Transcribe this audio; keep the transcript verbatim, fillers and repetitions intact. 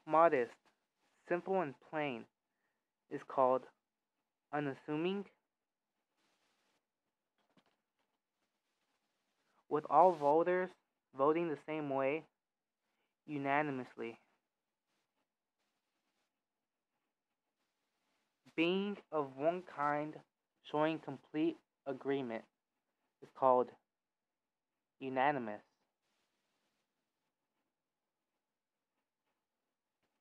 Modest, simple and plain is called unassuming. With all voters voting the same way, unanimously. Being of one kind, showing complete agreement is called unanimous.